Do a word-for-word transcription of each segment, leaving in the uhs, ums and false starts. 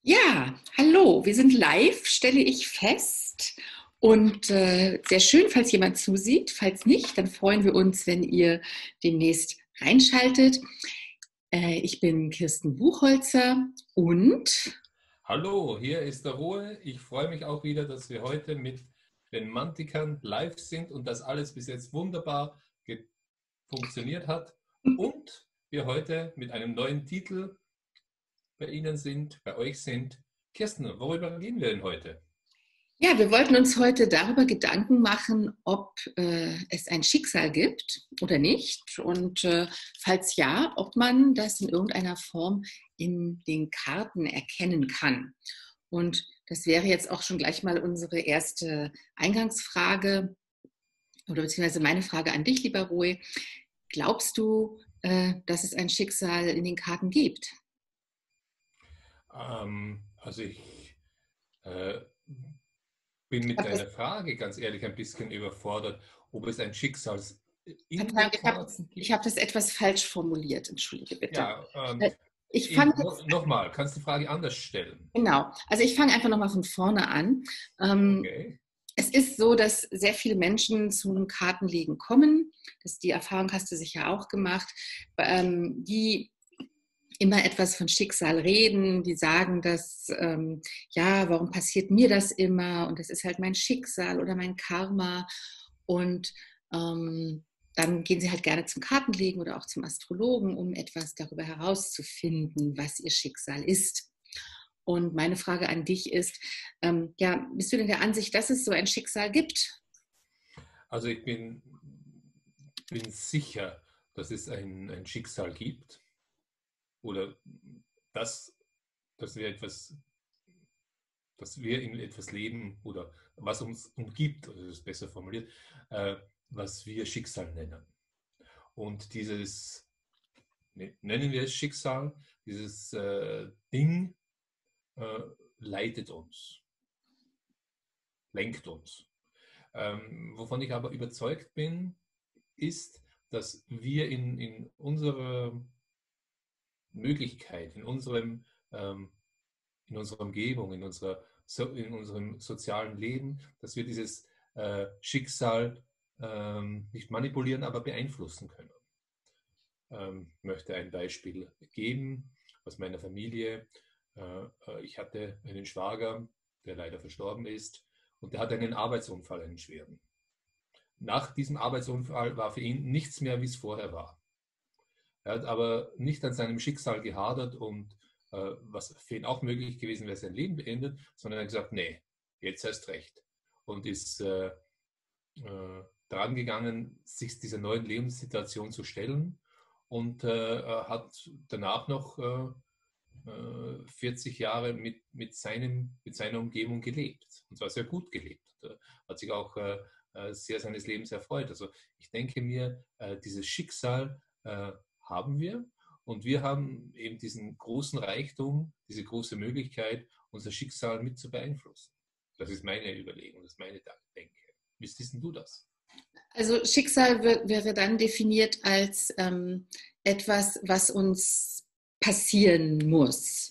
Ja, hallo, wir sind live, stelle ich fest. Und äh, sehr schön, falls jemand zusieht. Falls nicht, dann freuen wir uns, wenn ihr demnächst reinschaltet. Äh, ich bin Kirsten Buchholzer und Hallo, hier ist der Ruhe. Ich freue mich auch wieder, dass wir heute mit den Mantikern live sind und das alles bis jetzt wunderbar ge- funktioniert hat. Und wir heute mit einem neuen Titel bei Ihnen sind, bei euch sind. Kirsten, worüber reden wir denn heute? ja, wir wollten uns heute darüber Gedanken machen, ob äh, es ein Schicksal gibt oder nicht. Und äh, falls ja, ob man das in irgendeiner Form in den Karten erkennen kann. Und das wäre jetzt auch schon gleich mal unsere erste Eingangsfrage oder beziehungsweise meine Frage an dich, lieber Roy. Glaubst du, äh, dass es ein Schicksal in den Karten gibt? Ähm, also ich äh, bin Ich mit habe das, deiner Frage ganz ehrlich ein bisschen überfordert, ob es ein Schicksal in Verzeihung, den ich hab, Karten ich hab gibt. das etwas falsch formuliert. Entschuldige bitte. Ja, ähm, Äh, Ich fange in, no, jetzt, nochmal, kannst du die Frage anders stellen? genau, also ich fange einfach nochmal von vorne an. Ähm, Okay. es ist so, dass sehr viele Menschen zu einem Kartenlegen kommen. Das, die Erfahrung hast du sicher auch gemacht, ähm, die immer etwas von Schicksal reden, die sagen, dass, ähm, ja, warum passiert mir das immer? Und das ist halt mein Schicksal oder mein Karma. Und ähm, dann gehen sie halt gerne zum Kartenlegen oder auch zum Astrologen, um etwas darüber herauszufinden, was ihr Schicksal ist. Und meine Frage an dich ist, ähm, ja, bist du denn der Ansicht, dass es so ein Schicksal gibt? Also ich bin, bin sicher, dass es ein, ein Schicksal gibt oder dass, dass wir etwas, dass wir in etwas leben oder was uns umgibt, oder das ist besser formuliert, äh, was wir Schicksal nennen. Und dieses, ne- nennen wir es Schicksal, dieses äh, Ding äh, leitet uns, lenkt uns. Ähm, wovon ich aber überzeugt bin, ist, dass wir in, in unserer Möglichkeit, in unserem, ähm, in unserer Umgebung, in, unserer, so, in unserem sozialen Leben, dass wir dieses äh, Schicksal ähm, nicht manipulieren, aber beeinflussen können. Ähm, ich möchte ein Beispiel geben aus meiner Familie. Äh, äh, ich hatte einen Schwager, der leider verstorben ist, und der hatte einen Arbeitsunfall, einen schweren. Nach diesem Arbeitsunfall war für ihn nichts mehr, wie es vorher war. Er hat aber nicht an seinem Schicksal gehadert und äh, was für ihn auch möglich gewesen wäre, sein Leben beendet, sondern er hat gesagt, nee, jetzt erst recht. Und ist äh, äh, dran gegangen, sich dieser neuen Lebenssituation zu stellen und äh, hat danach noch äh, äh, vierzig Jahre mit, mit, seinem, mit seiner Umgebung gelebt. Und zwar sehr gut gelebt. Er hat sich auch äh, äh, sehr seines Lebens erfreut. Also ich denke mir, äh, dieses Schicksal äh, haben wir und wir haben eben diesen großen Reichtum, diese große Möglichkeit, unser Schicksal mit zu beeinflussen. Das ist meine Überlegung, das ist meine Denke. Wie siehst du das? Also Schicksal wär, wäre dann definiert als ähm, etwas, was uns passieren muss.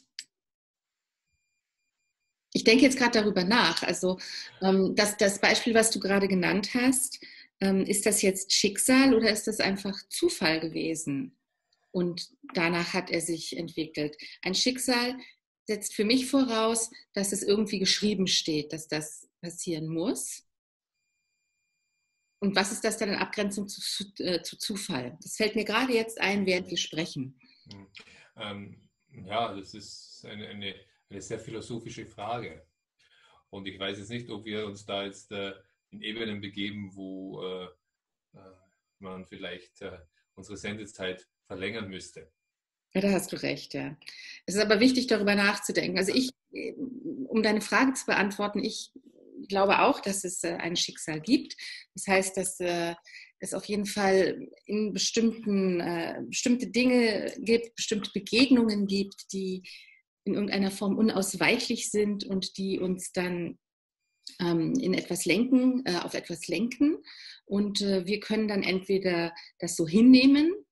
Ich denke jetzt gerade darüber nach. Also ähm, das, das Beispiel, was du gerade genannt hast, ähm, ist das jetzt Schicksal oder ist das einfach Zufall gewesen? Und danach hat er sich entwickelt. Ein Schicksal setzt für mich voraus, dass es irgendwie geschrieben steht, dass das passieren muss. Und was ist das dann in Abgrenzung zu, zu, äh, zu Zufall? Das fällt mir gerade jetzt ein, während wir sprechen. Hm. Ähm, ja, das ist eine, eine, eine sehr philosophische Frage. Und ich weiß jetzt nicht, ob wir uns da jetzt äh, in Ebenen begeben, wo äh, äh, man vielleicht äh, unsere Sendezeit verlängern müsste. Ja, da hast du recht, ja. Es ist aber wichtig, darüber nachzudenken. Also ich, um deine Frage zu beantworten, ich glaube auch, dass es äh, ein Schicksal gibt. Das heißt, dass äh, es auf jeden Fall in bestimmten, äh, bestimmte Dinge gibt, bestimmte Begegnungen gibt, die in irgendeiner Form unausweichlich sind und die uns dann ähm, in etwas lenken, äh, auf etwas lenken. Und äh, wir können dann entweder das so hinnehmen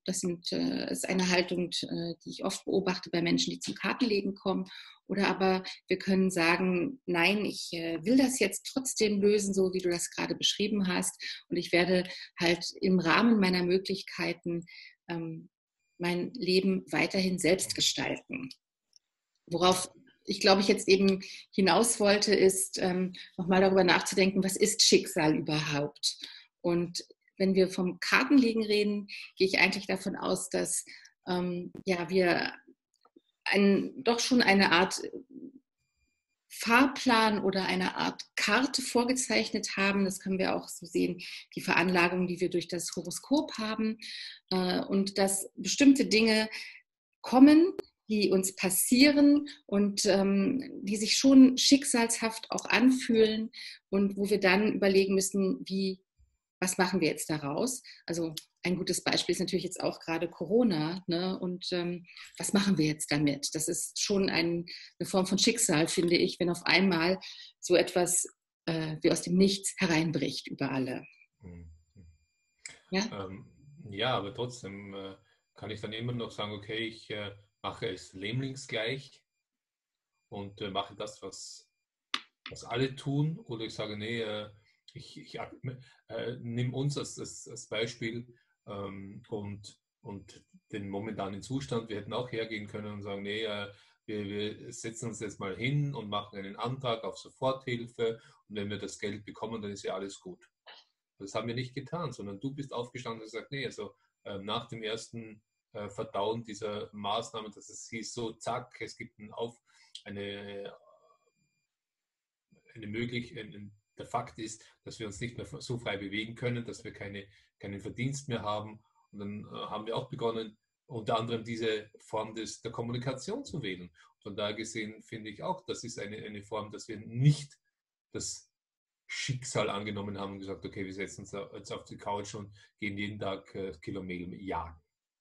Das sind, äh, ist eine Haltung, äh, die ich oft beobachte bei Menschen, die zum Kartenlegen kommen. Oder aber wir können sagen, nein, ich äh, will das jetzt trotzdem lösen, so wie du das gerade beschrieben hast. Und ich werde halt im Rahmen meiner Möglichkeiten ähm, mein Leben weiterhin selbst gestalten. Worauf ich glaube, ich jetzt eben hinaus wollte, ist ähm, nochmal darüber nachzudenken, was ist Schicksal überhaupt? Und wenn wir vom Kartenlegen reden, gehe ich eigentlich davon aus, dass ähm, ja, wir ein, doch schon eine Art Fahrplan oder eine Art Karte vorgezeichnet haben. Das können wir auch so sehen, die Veranlagung, die wir durch das Horoskop haben. Äh, und dass bestimmte Dinge kommen, die uns passieren und ähm, die sich schon schicksalshaft auch anfühlen und wo wir dann überlegen müssen, wie, was machen wir jetzt daraus? Also ein gutes Beispiel ist natürlich jetzt auch gerade Corona, ne? Und ähm, was machen wir jetzt damit? Das ist schon ein, eine Form von Schicksal, finde ich, wenn auf einmal so etwas äh, wie aus dem Nichts hereinbricht über alle. Mhm. Ja? Ähm, ja, aber trotzdem äh, kann ich dann immer noch sagen, okay, ich äh, mache es lämlingsgleich und äh, mache das, was, was alle tun. Oder ich sage, nee, äh, ich, ich äh, nehme uns als, als, als Beispiel ähm, und, und den momentanen Zustand. Wir hätten auch hergehen können und sagen, nee, äh, wir, wir setzen uns jetzt mal hin und machen einen Antrag auf Soforthilfe und wenn wir das Geld bekommen, dann ist ja alles gut. Das haben wir nicht getan, sondern du bist aufgestanden und gesagt, nee, also äh, nach dem ersten äh, Verdauen dieser Maßnahmen, dass es hieß so, zack, es gibt ein auf, eine, eine Möglichkeit, der Fakt ist, dass wir uns nicht mehr so frei bewegen können, dass wir keine, keinen Verdienst mehr haben. Und dann äh, haben wir auch begonnen, unter anderem diese Form des, der Kommunikation zu wählen. Von daher gesehen finde ich auch, das ist eine, eine Form, dass wir nicht das Schicksal angenommen haben und gesagt, okay, wir setzen uns jetzt auf die Couch und gehen jeden Tag äh, Kilometer jagen.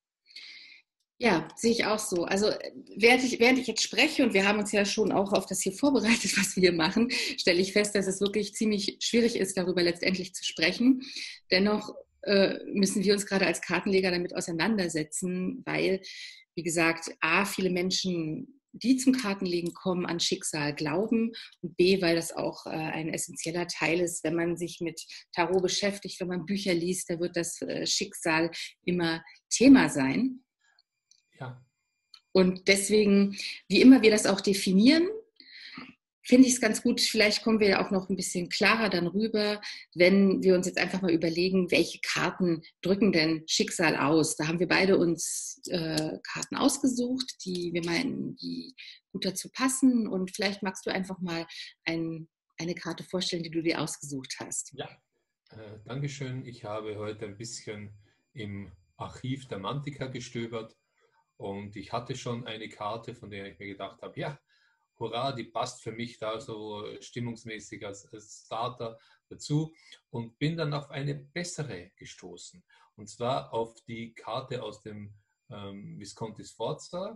Ja, sehe ich auch so. Also während ich, während ich jetzt spreche, und wir haben uns ja schon auch auf das hier vorbereitet, was wir hier machen, stelle ich fest, dass es wirklich ziemlich schwierig ist, darüber letztendlich zu sprechen. Dennoch äh, müssen wir uns gerade als Kartenleger damit auseinandersetzen, weil, wie gesagt, A, viele Menschen, die zum Kartenlegen kommen, an Schicksal glauben und B, weil das auch äh, ein essentieller Teil ist, wenn man sich mit Tarot beschäftigt, wenn man Bücher liest, da wird das äh, Schicksal immer Thema sein. Ja. Und deswegen, wie immer wir das auch definieren, finde ich es ganz gut, vielleicht kommen wir ja auch noch ein bisschen klarer dann rüber, wenn wir uns jetzt einfach mal überlegen, welche Karten drücken denn Schicksal aus. Da haben wir beide uns äh, Karten ausgesucht, die wir meinen, die gut dazu passen. Und vielleicht magst du einfach mal ein, eine Karte vorstellen, die du dir ausgesucht hast. Ja, äh, Dankeschön. Ich habe heute ein bisschen im Archiv der Mantika gestöbert. Und ich hatte schon eine Karte, von der ich mir gedacht habe, ja, hurra, die passt für mich da so stimmungsmäßig als, als Starter dazu und bin dann auf eine bessere gestoßen. Und zwar auf die Karte aus dem ähm, Visconti Sforza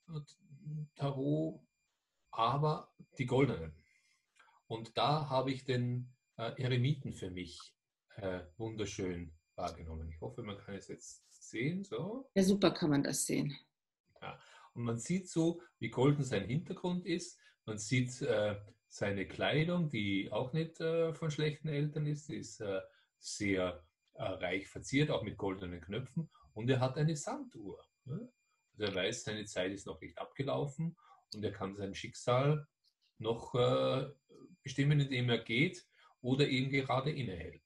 Tarot, aber die goldenen. Und da habe ich den äh, Eremiten für mich äh, wunderschön wahrgenommen. Ich hoffe, man kann es jetzt sehen. So. Ja, super kann man das sehen. Ja. Und man sieht so, wie golden sein Hintergrund ist. Man sieht äh, seine Kleidung, die auch nicht äh, von schlechten Eltern ist. Die ist äh, sehr äh, reich verziert, auch mit goldenen Knöpfen. Und er hat eine Sanduhr. Ne? Also er weiß, seine Zeit ist noch nicht abgelaufen und er kann sein Schicksal noch äh, bestimmen, indem er geht oder eben gerade innehält.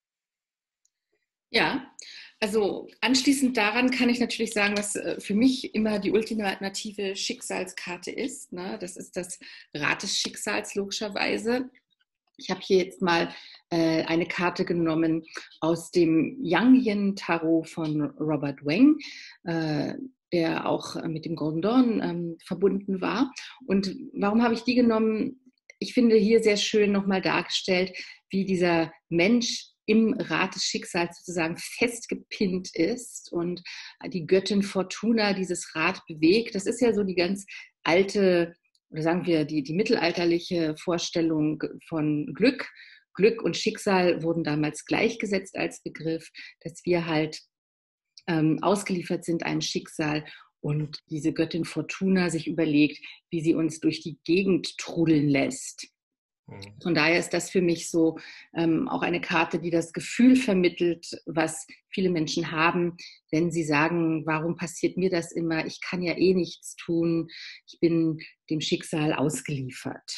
Ja, also anschließend daran kann ich natürlich sagen, was für mich immer die ultimative Schicksalskarte ist. Ne? Das ist das Rad des Schicksals, logischerweise. Ich habe hier jetzt mal äh, eine Karte genommen aus dem Yang Yin Tarot von Robert Weng, äh, der auch mit dem Golden Dawn ähm, verbunden war. Und warum habe ich die genommen? Ich finde hier sehr schön nochmal dargestellt, wie dieser Mensch im Rad des Schicksals sozusagen festgepinnt ist und die Göttin Fortuna dieses Rad bewegt. Das ist ja so die ganz alte, oder sagen wir die, die mittelalterliche Vorstellung von Glück. Glück und Schicksal wurden damals gleichgesetzt als Begriff, dass wir halt ähm, ausgeliefert sind einem Schicksal und diese Göttin Fortuna sich überlegt, wie sie uns durch die Gegend trudeln lässt. Mhm. Von daher ist das für mich so ähm, auch eine Karte, die das Gefühl vermittelt, was viele Menschen haben, wenn sie sagen, warum passiert mir das immer? Ich kann ja eh nichts tun. Ich bin dem Schicksal ausgeliefert.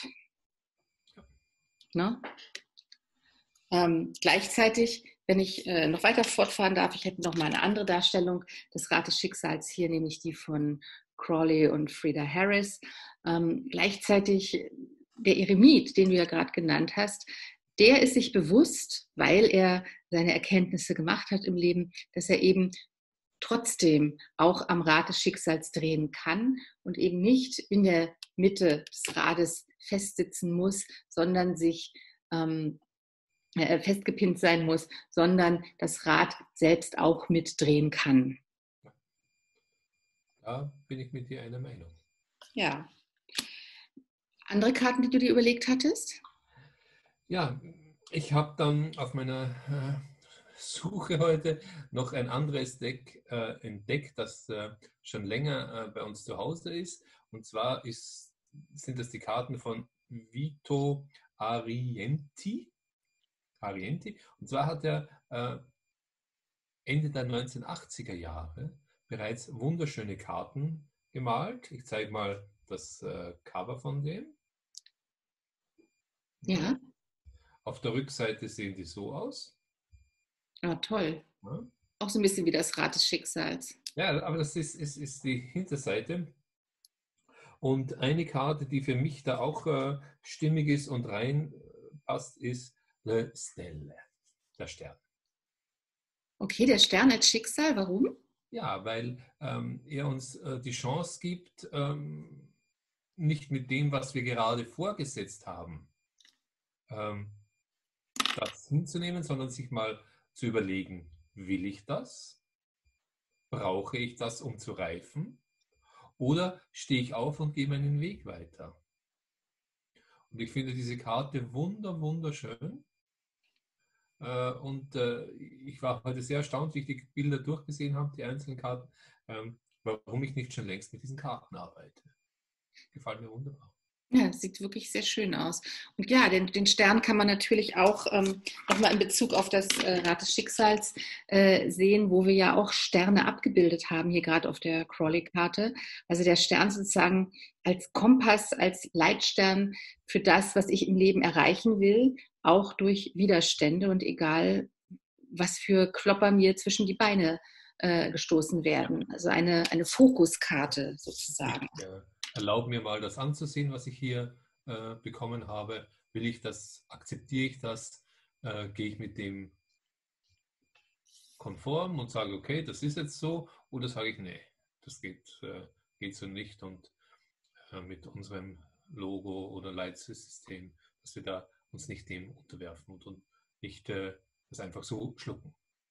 Ne? Ähm, gleichzeitig, wenn ich äh, noch weiter fortfahren darf, ich hätte noch mal eine andere Darstellung des Rad des Schicksals hier, nämlich die von Crawley und Frieda Harris. Ähm, gleichzeitig der Eremit, den du ja gerade genannt hast, der ist sich bewusst, weil er seine Erkenntnisse gemacht hat im Leben, dass er eben trotzdem auch am Rad des Schicksals drehen kann und eben nicht in der Mitte des Rades festsitzen muss, sondern sich ähm, äh, festgepinnt sein muss, sondern das Rad selbst auch mitdrehen kann. Da bin ich mit dir einer Meinung. Ja. Andere Karten, die du dir überlegt hattest? Ja, ich habe dann auf meiner äh, Suche heute noch ein anderes Deck äh, entdeckt, das äh, schon länger äh, bei uns zu Hause ist. Und zwar ist, sind das die Karten von Vito Arienti. Arienti. Und zwar hat er äh, Ende der neunzehnhundertachtziger Jahre bereits wunderschöne Karten gemalt. Ich zeige mal das äh, Cover von dem. Ja. Auf der Rückseite sehen die so aus. Ah, toll. Ja, Auch so ein bisschen wie das Rad des Schicksals. ja, aber das ist, ist, ist die Hinterseite. Und eine Karte, die für mich da auch äh, stimmig ist und reinpasst, ist Le Stelle, der Stern. Okay, der Stern als Schicksal, warum? Ja, weil ähm, er uns äh, die Chance gibt, ähm, nicht mit dem, was wir gerade vorgesetzt haben, ähm, das hinzunehmen, sondern sich mal zu überlegen, will ich das? Brauche ich das, um zu reifen? Oder stehe ich auf und gehe meinen Weg weiter? Und ich finde diese Karte wunder, wunderschön. Äh, und äh, ich war heute sehr erstaunt, wie ich die Bilder durchgesehen habe, die einzelnen Karten, ähm, warum ich nicht schon längst mit diesen Karten arbeite. Gefällt mir wunderbar. Ja, das sieht wirklich sehr schön aus. Und ja, den, den Stern kann man natürlich auch ähm, nochmal in Bezug auf das äh, Rad des Schicksals äh, sehen, wo wir ja auch Sterne abgebildet haben, hier gerade auf der Crawley-Karte. Also der Stern sozusagen als Kompass, als Leitstern für das, was ich im Leben erreichen will, auch durch Widerstände und egal, was für Klopper mir zwischen die Beine äh, gestoßen Ja. werden. Also eine, eine Fokuskarte sozusagen. Ich äh, erlaube mir mal das anzusehen, was ich hier äh, bekommen habe. Will ich das, akzeptiere ich das, äh, gehe ich mit dem konform und sage, okay, das ist jetzt so, oder sage ich, nee, das geht, äh, geht so nicht und äh, mit unserem Logo oder Leitsystem, dass wir da uns nicht dem unterwerfen und, und nicht äh, das einfach so schlucken.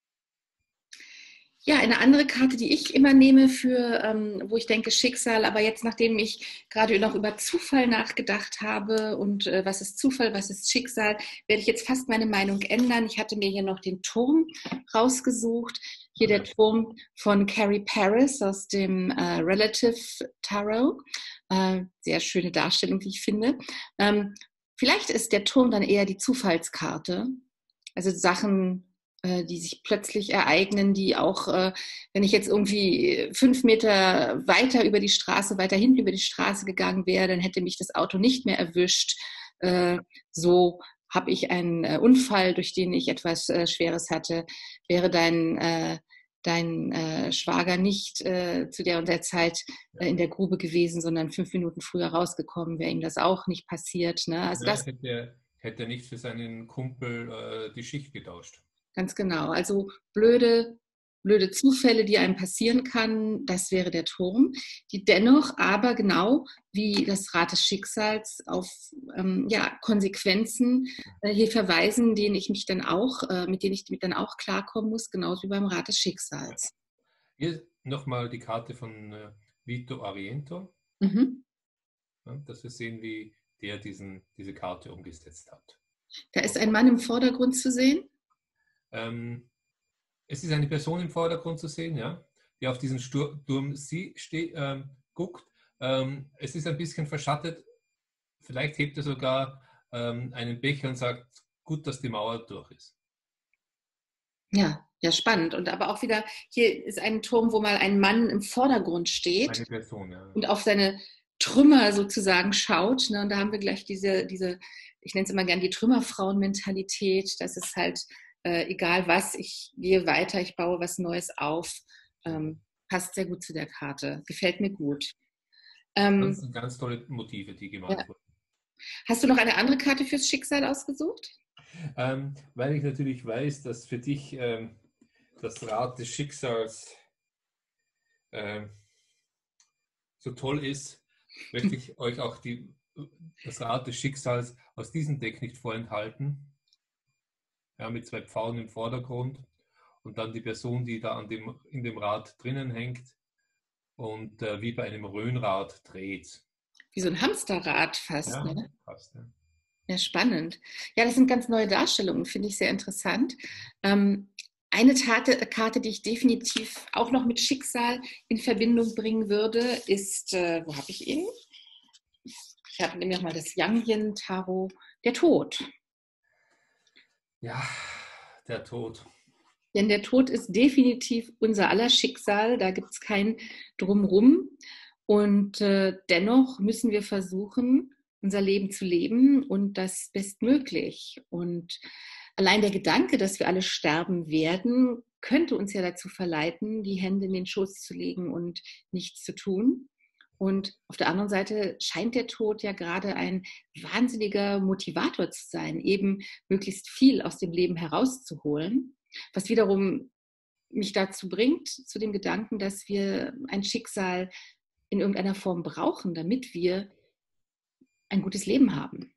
Ja, eine andere Karte, die ich immer nehme für, ähm, wo ich denke Schicksal, aber jetzt, nachdem ich gerade noch über Zufall nachgedacht habe und äh, was ist Zufall, was ist Schicksal, werde ich jetzt fast meine Meinung ändern. Ich hatte mir hier noch den Turm rausgesucht. Hier der Turm von Carrie Paris aus dem äh, Relative Tarot. Äh, sehr schöne Darstellung, wie ich finde. Ähm, vielleicht ist der Turm dann eher die Zufallskarte. Also Sachen, die sich plötzlich ereignen, die auch, äh, wenn ich jetzt irgendwie fünf Meter weiter über die Straße, weiter hinten über die Straße gegangen wäre, dann hätte mich das Auto nicht mehr erwischt. Äh, so habe ich einen äh, Unfall, durch den ich etwas äh, Schweres hatte. Wäre dein, äh, dein äh, Schwager nicht äh, zu der und der Zeit äh, in der Grube gewesen, sondern fünf Minuten früher rausgekommen, wäre ihm das auch nicht passiert. Ne? Also Ja, das hätte, hätte nicht für seinen Kumpel äh, die Schicht getauscht. Ganz genau. Also blöde, blöde Zufälle, die einem passieren kann, das wäre der Turm, die dennoch aber genau wie das Rad des Schicksals auf ähm, ja, Konsequenzen äh, hier verweisen, denen ich mich dann auch, äh, mit denen ich dann auch klarkommen muss, genauso wie beim Rad des Schicksals. Hier nochmal die Karte von äh, Vito Ariento, Mhm. ja, dass wir sehen, wie der diesen, diese Karte umgesetzt hat. Da ist ein Mann im Vordergrund zu sehen. Ähm, es ist eine Person im Vordergrund zu sehen, ja, die auf diesen Sturm sie ste- ähm, guckt. Ähm, es ist ein bisschen verschattet. Vielleicht hebt er sogar ähm, einen Becher und sagt, gut, dass die Mauer durch ist. Ja, ja, spannend. Und aber auch wieder, hier ist ein Turm, wo mal ein Mann im Vordergrund steht Eine Person, ja. und auf seine Trümmer sozusagen schaut. Ne? Und da haben wir gleich diese, diese, ich nenne es immer gern die Trümmerfrauen-Mentalität. Das ist halt, äh, egal was, ich gehe weiter, ich baue was Neues auf. Ähm, passt sehr gut zu der Karte. Gefällt mir gut. Das Ähm, sind ganz tolle Motive, die ja. gemalt wurden. Hast du noch eine andere Karte fürs Schicksal ausgesucht? Ähm, weil ich natürlich weiß, dass für dich ähm, das Rad des Schicksals ähm, so toll ist, möchte ich euch auch die, das Rad des Schicksals aus diesem Deck nicht vorenthalten. Ja, mit zwei Pfauen im Vordergrund und dann die Person, die da an dem, in dem Rad drinnen hängt und äh, wie bei einem Röhnrad dreht. Wie so ein Hamsterrad fast, Ja, ne? passt. Ja. Ja, spannend. Ja, das sind ganz neue Darstellungen, finde ich sehr interessant. Ähm, eine Tate, Karte, die ich definitiv auch noch mit Schicksal in Verbindung bringen würde, ist, äh, wo habe ich ihn? Ich habe nämlich auch mal das Yang Yin Tarot, der Tod. Ja, der Tod. Denn der Tod ist definitiv unser aller Schicksal, da gibt es kein Drumrum. Und äh, dennoch müssen wir versuchen, unser Leben zu leben und das bestmöglich. Und allein der Gedanke, dass wir alle sterben werden, könnte uns ja dazu verleiten, die Hände in den Schoß zu legen und nichts zu tun. Und auf der anderen Seite scheint der Tod ja gerade ein wahnsinniger Motivator zu sein, eben möglichst viel aus dem Leben herauszuholen, was wiederum mich dazu bringt, zu dem Gedanken, dass wir ein Schicksal in irgendeiner Form brauchen, damit wir ein gutes Leben haben.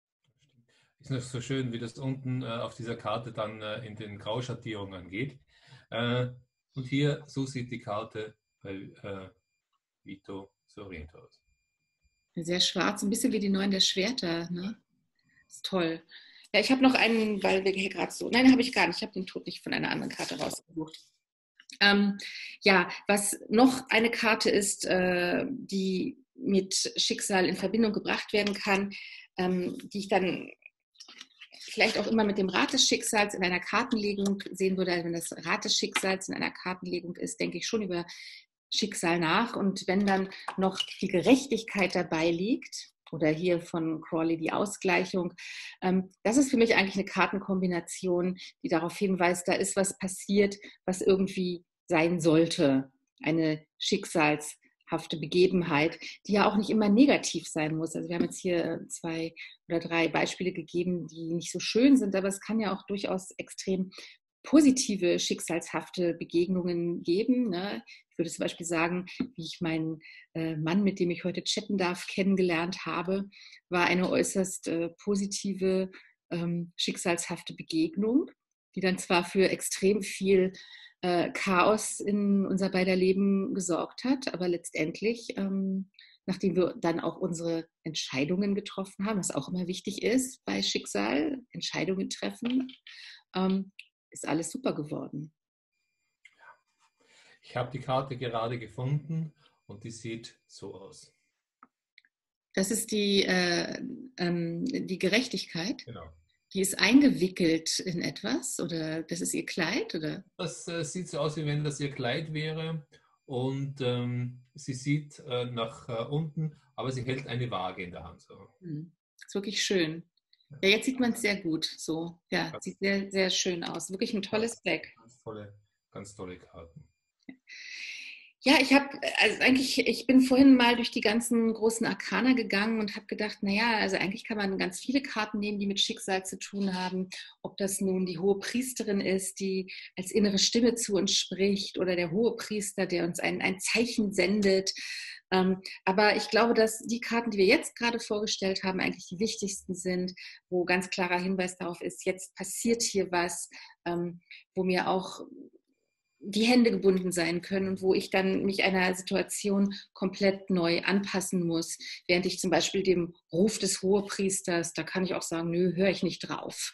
Ist noch so schön, wie das unten äh, auf dieser Karte dann äh, in den Grauschattierungen geht. Äh, und hier, so sieht die Karte bei äh, Vito Sorrento aus. Sehr schwarz, ein bisschen wie die Neun der Schwerter. Ne? Das ist toll. Ja, ich habe noch einen, weil wir hier gerade so. Nein, habe ich gar nicht. Ich habe den Tod nicht von einer anderen Karte rausgesucht. Ähm, ja, was noch eine Karte ist, äh, die mit Schicksal in Verbindung gebracht werden kann, ähm, die ich dann vielleicht auch immer mit dem Rad des Schicksals in einer Kartenlegung sehen würde. Also wenn das Rad des Schicksals in einer Kartenlegung ist, denke ich schon über Schicksal nach. Und wenn dann noch die Gerechtigkeit dabei liegt, oder hier von Crawley die Ausgleichung, ähm, das ist für mich eigentlich eine Kartenkombination, die darauf hinweist, da ist was passiert, was irgendwie sein sollte. Eine schicksalshafte Begebenheit, die ja auch nicht immer negativ sein muss. Also wir haben jetzt hier zwei oder drei Beispiele gegeben, die nicht so schön sind, aber es kann ja auch durchaus extrem positive, schicksalshafte Begegnungen geben. Ne? Ich würde zum Beispiel sagen, wie ich meinen äh, Mann, mit dem ich heute chatten darf, kennengelernt habe, war eine äußerst äh, positive, ähm, schicksalshafte Begegnung, die dann zwar für extrem viel äh, Chaos in unser beider Leben gesorgt hat, aber letztendlich, ähm, nachdem wir dann auch unsere Entscheidungen getroffen haben, was auch immer wichtig ist bei Schicksal, Entscheidungen treffen, ähm, ist alles super geworden. Ich habe die Karte gerade gefunden und die sieht so aus. Das ist die, äh, ähm, die Gerechtigkeit. Genau. Die ist eingewickelt in etwas oder das ist ihr Kleid? Oder? Das äh, sieht so aus, wie wenn das ihr Kleid wäre und ähm, sie sieht äh, nach äh, unten, aber sie hält eine Waage in der Hand. So. Hm. Ist wirklich schön. Ja, jetzt sieht man es sehr gut. So, ja, Ganz, sieht sehr, sehr schön aus. Wirklich ein tolles Deck. ganz tolle, ganz tolle Karten. Ja, ich habe, also eigentlich, ich bin vorhin mal durch die ganzen großen Arkana gegangen und habe gedacht, naja, also eigentlich kann man ganz viele Karten nehmen, die mit Schicksal zu tun haben. Ob das nun die hohe Priesterin ist, die als innere Stimme zu uns spricht, oder der hohe Priester, der uns ein, ein Zeichen sendet. Ähm, aber ich glaube, dass die Karten, die wir jetzt gerade vorgestellt haben, eigentlich die wichtigsten sind, wo ganz klarer Hinweis darauf ist, jetzt passiert hier was, ähm, wo mir auch die Hände gebunden sein können und wo ich dann mich einer Situation komplett neu anpassen muss. Während ich zum Beispiel dem Ruf des Hohepriesters, da kann ich auch sagen, nö, höre ich nicht drauf.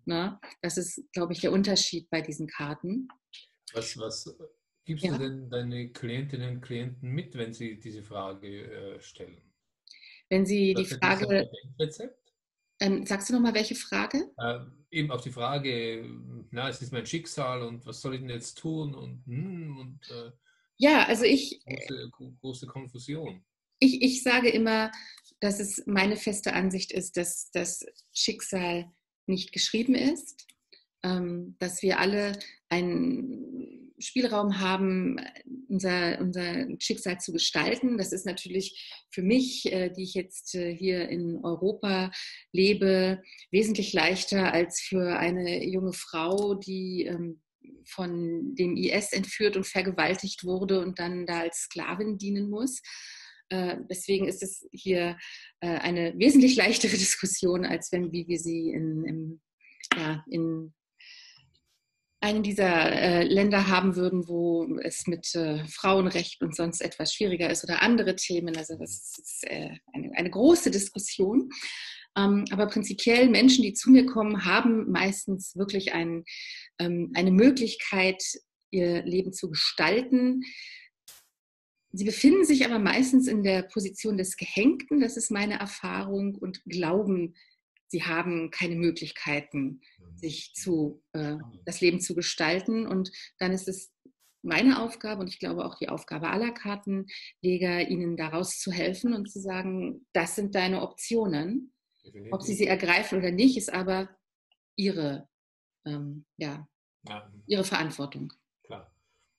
Ne? Das ist, glaube ich, der Unterschied bei diesen Karten. Was, was gibst Ja. du denn deine Klientinnen und Klienten mit, wenn sie diese Frage äh, stellen? Wenn Sie die Das ist das ein Frage, Gedenkrezept? ähm, sagst du nochmal, welche Frage? Äh, eben auf die Frage, na, es ist mein Schicksal und was soll ich denn jetzt tun und, hm, und äh, Ja, also ich, große, große Konfusion. ich, ich sage immer, dass es meine feste Ansicht ist, dass das Schicksal nicht geschrieben ist, ähm, dass wir alle einen Spielraum haben, unser, unser Schicksal zu gestalten. Das ist natürlich für mich, äh, die ich jetzt äh, hier in Europa lebe, wesentlich leichter als für eine junge Frau, die ähm, von dem I S entführt und vergewaltigt wurde und dann da als Sklavin dienen muss. Äh, deswegen ist es hier äh, eine wesentlich leichtere Diskussion, als wenn wie wir sie in, in, ja, in einen dieser äh, Länder haben würden, wo es mit äh, Frauenrecht und sonst etwas schwieriger ist oder andere Themen. Also das ist äh, eine, eine große Diskussion. Ähm, aber prinzipiell Menschen, die zu mir kommen, haben meistens wirklich ein, ähm, eine Möglichkeit, ihr Leben zu gestalten. Sie befinden sich aber meistens in der Position des Gehängten, das ist meine Erfahrung, und glauben, sie haben keine Möglichkeiten, sich zu, äh, das Leben zu gestalten. Und dann ist es meine Aufgabe und ich glaube auch die Aufgabe aller Kartenleger, ihnen daraus zu helfen und zu sagen, das sind deine Optionen. Definitiv. Ob sie sie ergreifen oder nicht, ist aber ihre, ähm, ja, Ja, ihre Verantwortung. klar.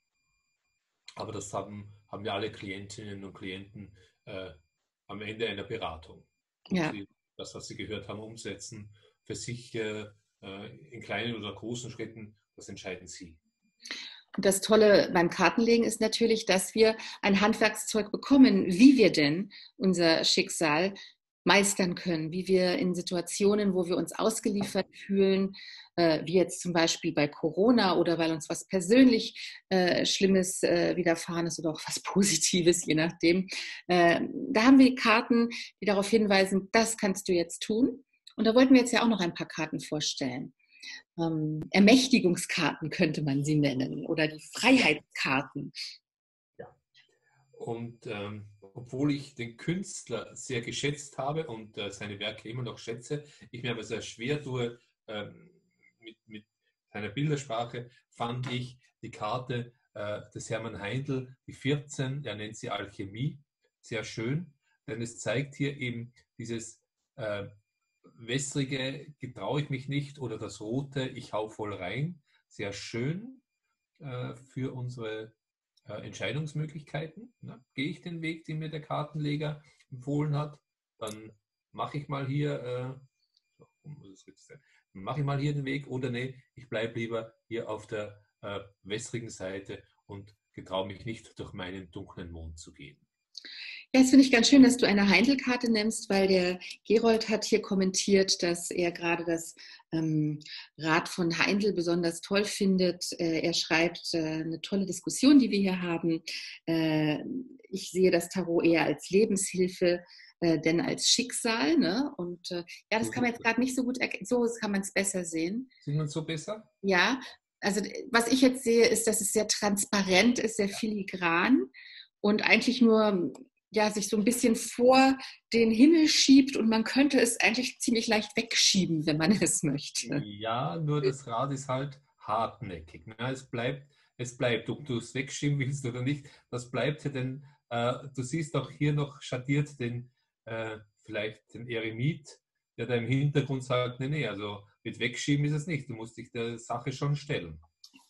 Aber das haben, haben ja alle Klientinnen und Klienten äh, am Ende einer Beratung. Ob Ja. sie das, was sie gehört haben, umsetzen, für sich äh, in kleinen oder großen Schritten, das entscheiden sie. Und das Tolle beim Kartenlegen ist natürlich, dass wir ein Handwerkszeug bekommen, wie wir denn unser Schicksal meistern können, wie wir in Situationen, wo wir uns ausgeliefert fühlen, äh, wie jetzt zum Beispiel bei Corona oder weil uns was persönlich äh, Schlimmes äh, widerfahren ist oder auch was Positives, je nachdem. Äh, da haben wir Karten, die darauf hinweisen, das kannst du jetzt tun. Und da wollten wir jetzt ja auch noch ein paar Karten vorstellen. Ähm, Ermächtigungskarten könnte man sie nennen oder die Freiheitskarten. Ja. Und ähm, obwohl ich den Künstler sehr geschätzt habe und äh, seine Werke immer noch schätze, ich mir aber sehr schwer tue ähm, mit, mit seiner Bildersprache, fand ich die Karte äh, des Hermann Heindl, die vierzehn, er nennt sie Alchemie, sehr schön, denn es zeigt hier eben dieses äh, wässrige, getraue ich mich nicht, oder das rote, ich hau voll rein, sehr schön äh, für unsere äh, Entscheidungsmöglichkeiten. Ne? Gehe ich den Weg, den mir der Kartenleger empfohlen hat, dann mache ich mal hier, äh, so, mache ich mal hier den Weg, oder nee, ich bleibe lieber hier auf der äh, wässrigen Seite und getraue mich nicht, durch meinen dunklen Mond zu gehen. Ja, das finde ich ganz schön, dass du eine Heindl-Karte nimmst, weil der Gerold hat hier kommentiert, dass er gerade das ähm, Rad von Heindl besonders toll findet. Äh, er schreibt, äh, eine tolle Diskussion, die wir hier haben. Äh, ich sehe das Tarot eher als Lebenshilfe, äh, denn als Schicksal. Ne? Und äh, ja, das kann man jetzt gerade nicht so gut erkennen. So kann man es besser sehen. Sieht man es so besser? Ja, also was ich jetzt sehe, ist, dass es sehr transparent ist, sehr filigran und eigentlich nur ja, sich so ein bisschen vor den Himmel schiebt und man könnte es eigentlich ziemlich leicht wegschieben, wenn man es möchte. Ja, nur das Rad ist halt hartnäckig. Ne? Es bleibt, es bleibt, ob du es wegschieben willst oder nicht, das bleibt ja, denn äh, du siehst auch hier noch schattiert den, äh, vielleicht den Eremit, der da im Hintergrund sagt, nee, nee, also mit wegschieben ist es nicht, du musst dich der Sache schon stellen.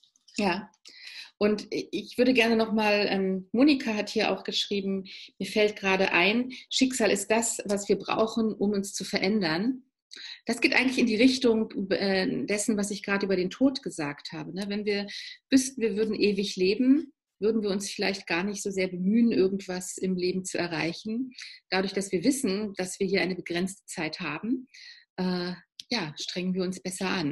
Ja. Und ich würde gerne nochmal, ähm, Monika hat hier auch geschrieben, mir fällt gerade ein, Schicksal ist das, was wir brauchen, um uns zu verändern. Das geht eigentlich in die Richtung äh, dessen, was ich gerade über den Tod gesagt habe. Ne? Wenn wir wüssten, wir würden ewig leben, würden wir uns vielleicht gar nicht so sehr bemühen, irgendwas im Leben zu erreichen. Dadurch, dass wir wissen, dass wir hier eine begrenzte Zeit haben, äh, ja, strengen wir uns besser an.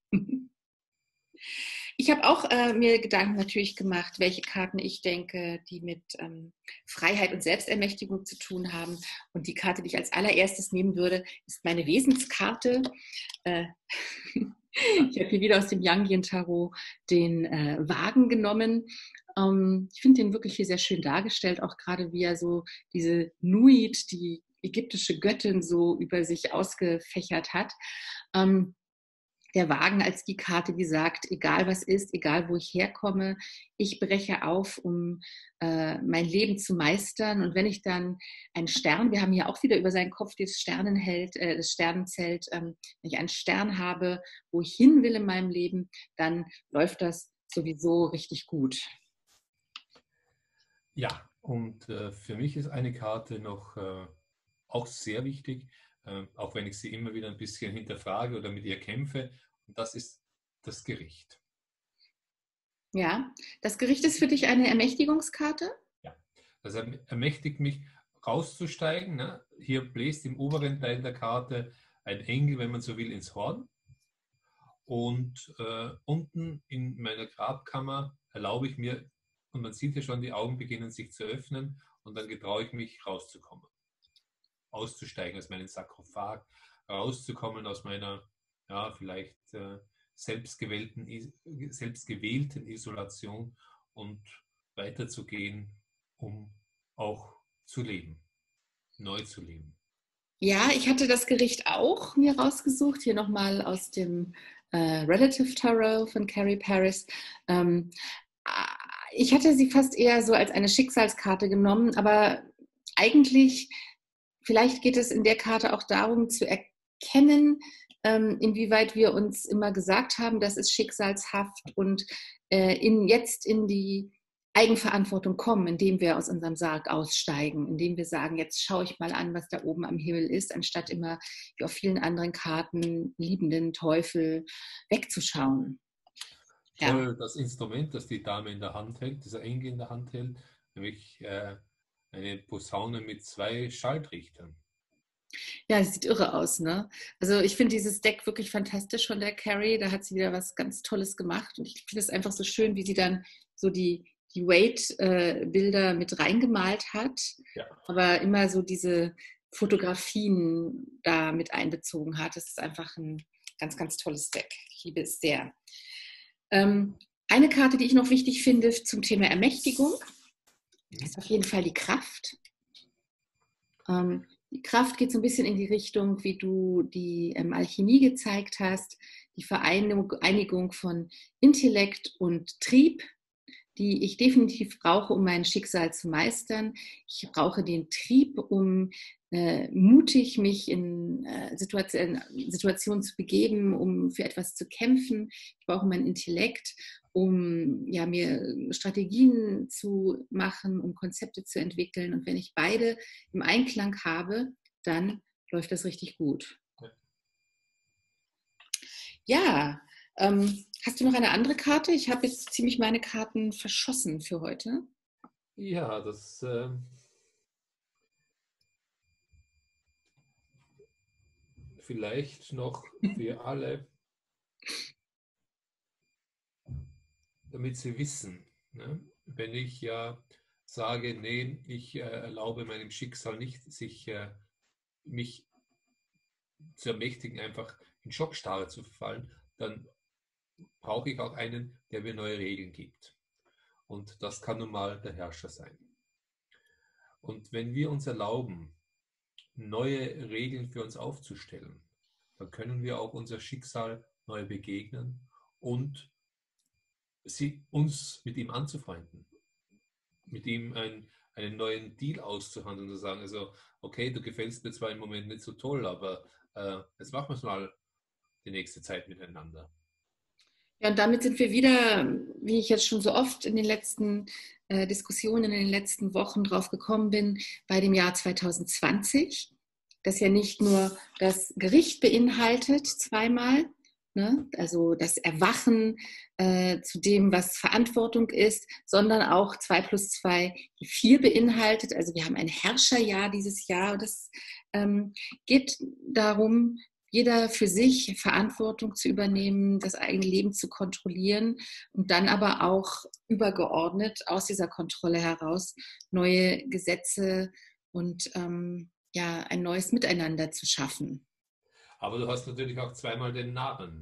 Ich habe auch äh, mir Gedanken natürlich gemacht, welche Karten ich denke, die mit ähm, Freiheit und Selbstermächtigung zu tun haben. Und die Karte, die ich als allererstes nehmen würde, ist meine Wesenskarte. Äh, Ich habe hier wieder aus dem Jungian Tarot den äh, Wagen genommen. Ähm, ich finde den wirklich hier sehr schön dargestellt, auch gerade wie er so diese Nuit, die ägyptische Göttin, so über sich ausgefächert hat. Ähm, der Wagen als die Karte, die sagt, egal was ist, egal wo ich herkomme, ich breche auf, um äh, mein Leben zu meistern. Und wenn ich dann einen Stern, wir haben hier auch wieder über seinen Kopf dieses Sternenheld, äh, das Sternenzelt, ähm, wenn ich einen Stern habe, wo ich hin will in meinem Leben, dann läuft das sowieso richtig gut. Ja, und äh, für mich ist eine Karte noch äh, auch sehr wichtig, äh, auch wenn ich sie immer wieder ein bisschen hinterfrage oder mit ihr kämpfe, und das ist das Gericht. Ja, das Gericht ist für dich eine Ermächtigungskarte? Ja, das erm- ermächtigt mich, rauszusteigen. Ne? Hier bläst im oberen Teil der Karte ein Engel, wenn man so will, ins Horn. Und äh, unten in meiner Grabkammer erlaube ich mir, und man sieht ja schon, die Augen beginnen sich zu öffnen, und dann getraue ich mich, rauszukommen, auszusteigen aus meinem Sarkophag, rauszukommen aus meiner, ja, vielleicht äh, selbstgewählten, selbstgewählten Isolation und weiterzugehen, um auch zu leben, neu zu leben. Ja, ich hatte das Gericht auch mir rausgesucht, hier nochmal aus dem äh, Relative Tarot von Carrie Paris. Ähm, ich hatte sie fast eher so als eine Schicksalskarte genommen, aber eigentlich, vielleicht geht es in der Karte auch darum zu erkennen, ähm, inwieweit wir uns immer gesagt haben, das ist schicksalshaft und äh, in, jetzt in die Eigenverantwortung kommen, indem wir aus unserem Sarg aussteigen, indem wir sagen, jetzt schaue ich mal an, was da oben am Himmel ist, anstatt immer wie auf vielen anderen Karten liebenden Teufel wegzuschauen. Ja. Toll, das Instrument, das die Dame in der Hand hält, dieser Engel in der Hand hält, nämlich äh, eine Posaune mit zwei Schalltrichtern. Ja, das sieht irre aus, ne? Also ich finde dieses Deck wirklich fantastisch von der Carrie. Da hat sie wieder was ganz Tolles gemacht. Und ich finde es einfach so schön, wie sie dann so die, die Wait-Bilder mit reingemalt hat, Ja. aber immer so diese Fotografien da mit einbezogen hat. Das ist einfach ein ganz, ganz tolles Deck. Ich liebe es sehr. Ähm, eine Karte, die ich noch wichtig finde zum Thema Ermächtigung, ist auf jeden Fall die Kraft. Ähm, die Kraft geht so ein bisschen in die Richtung, wie du die ähm, Alchemie gezeigt hast, die Vereinigung von Intellekt und Trieb, die ich definitiv brauche, um mein Schicksal zu meistern. Ich brauche den Trieb, um äh, mutig mich in äh, Situation, Situationen zu begeben, um für etwas zu kämpfen. Ich brauche meinen Intellekt, um ja, mir Strategien zu machen, um Konzepte zu entwickeln. Und wenn ich beide im Einklang habe, dann läuft das richtig gut. Ja, ähm, hast du noch eine andere Karte? Ich habe jetzt ziemlich meine Karten verschossen für heute. Ja, das äh, vielleicht noch für alle, damit sie wissen, ne? Wenn ich ja sage, nee, ich äh, erlaube meinem Schicksal nicht, sich äh, mich zu ermächtigen, einfach in Schockstarre zu verfallen, dann brauche ich auch einen, der mir neue Regeln gibt. Und das kann nun mal der Herrscher sein. Und wenn wir uns erlauben, neue Regeln für uns aufzustellen, dann können wir auch unser Schicksal neu begegnen und sie, uns mit ihm anzufreunden, mit ihm ein, einen neuen Deal auszuhandeln und zu sagen, also okay, du gefällst mir zwar im Moment nicht so toll, aber äh, jetzt machen wir es mal die nächste Zeit miteinander. Ja, und damit sind wir wieder, wie ich jetzt schon so oft in den letzten äh, Diskussionen, in den letzten Wochen drauf gekommen bin, bei dem Jahr zwanzig zwanzig, das ja nicht nur das Gericht beinhaltet zweimal, ne? Also das Erwachen äh, zu dem, was Verantwortung ist, sondern auch zwei plus zwei die vier beinhaltet. Also wir haben ein Herrscherjahr dieses Jahr und es ähm, geht darum, jeder für sich Verantwortung zu übernehmen, das eigene Leben zu kontrollieren und dann aber auch übergeordnet aus dieser Kontrolle heraus neue Gesetze und ähm, ja, ein neues Miteinander zu schaffen. Aber du hast natürlich auch zweimal den Namen, ne?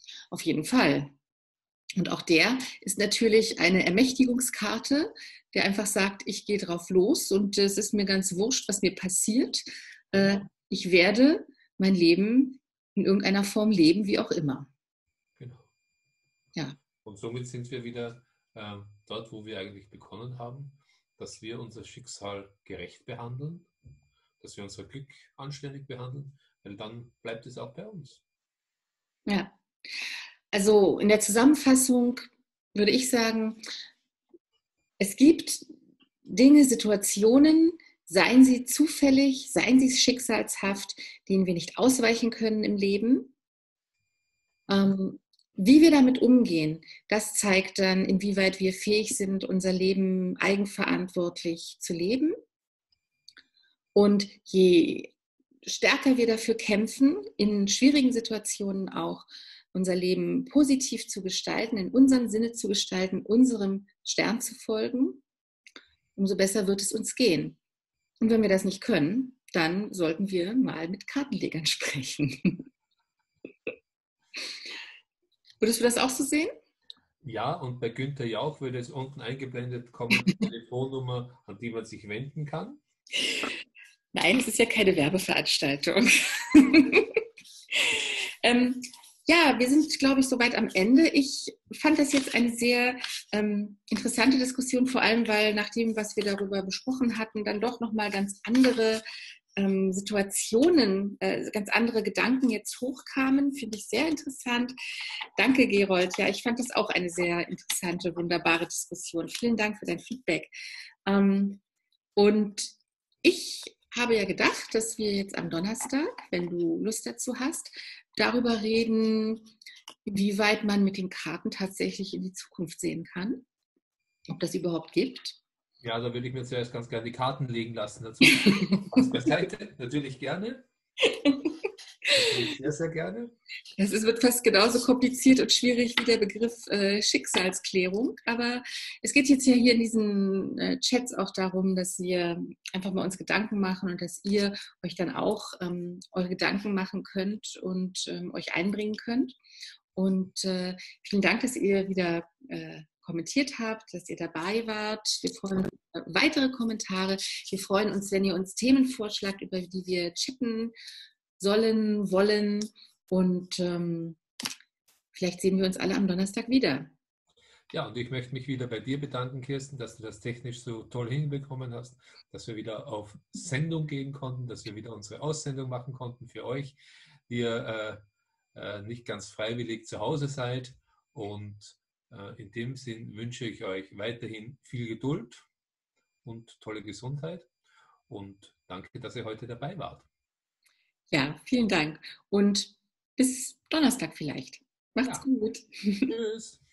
Auf jeden Fall. Und auch der ist natürlich eine Ermächtigungskarte, der einfach sagt, ich gehe drauf los und es ist mir ganz wurscht, was mir passiert. Äh, ich werde mein Leben in irgendeiner Form leben, wie auch immer. Genau. Ja. Und somit sind wir wieder äh, dort, wo wir eigentlich begonnen haben, dass wir unser Schicksal gerecht behandeln, dass wir unser Glück anständig behandeln, weil dann bleibt es auch bei uns. Ja. Also in der Zusammenfassung würde ich sagen, es gibt Dinge, Situationen, seien sie zufällig, seien sie schicksalshaft, denen wir nicht ausweichen können im Leben. Ähm, wie wir damit umgehen, das zeigt dann, inwieweit wir fähig sind, unser Leben eigenverantwortlich zu leben. Und je stärker wir dafür kämpfen, in schwierigen Situationen auch unser Leben positiv zu gestalten, in unserem Sinne zu gestalten, unserem Stern zu folgen, umso besser wird es uns gehen. Und wenn wir das nicht können, dann sollten wir mal mit Kartenlegern sprechen. Würdest du das auch so sehen? Ja, und bei Günther Jauch würde es unten eingeblendet kommen, die Telefonnummer, an die man sich wenden kann. Nein, es ist ja keine Werbeveranstaltung. ähm, ja, wir sind, glaube ich, soweit am Ende. Ich fand das jetzt eine sehr ähm, interessante Diskussion, vor allem, weil nach dem, was wir darüber besprochen hatten, dann doch nochmal ganz andere ähm, Situationen, äh, ganz andere Gedanken jetzt hochkamen. Finde ich sehr interessant. Danke, Gerold. Ja, ich fand das auch eine sehr interessante, wunderbare Diskussion. Vielen Dank für dein Feedback. Ähm, und ich habe ja gedacht, dass wir jetzt am Donnerstag, wenn du Lust dazu hast, darüber reden, wie weit man mit den Karten tatsächlich in die Zukunft sehen kann, ob das überhaupt gibt. Ja, da würde ich mir zuerst ganz gerne die Karten legen lassen dazu. Was beiseite, natürlich gerne. Natürlich sehr, sehr gerne. Es wird fast genauso kompliziert und schwierig wie der Begriff äh, Schicksalsklärung. Aber es geht jetzt ja hier in diesen äh, Chats auch darum, dass wir einfach mal uns Gedanken machen und dass ihr euch dann auch ähm, eure Gedanken machen könnt und ähm, euch einbringen könnt. Und äh, vielen Dank, dass ihr wieder äh, kommentiert habt, dass ihr dabei wart. Wir freuen uns über weitere Kommentare. Wir freuen uns, wenn ihr uns Themen vorschlagt, über die wir chatten sollen, wollen. Und ähm, vielleicht sehen wir uns alle am Donnerstag wieder. Ja, und ich möchte mich wieder bei dir bedanken, Kirsten, dass du das technisch so toll hinbekommen hast, dass wir wieder auf Sendung gehen konnten, dass wir wieder unsere Aussendung machen konnten für euch, die ihr äh, äh, nicht ganz freiwillig zu Hause seid. Und äh, in dem Sinn wünsche ich euch weiterhin viel Geduld und tolle Gesundheit. Und danke, dass ihr heute dabei wart. Ja, vielen Dank. Und bis Donnerstag vielleicht. Macht's Ja. gut. Tschüss.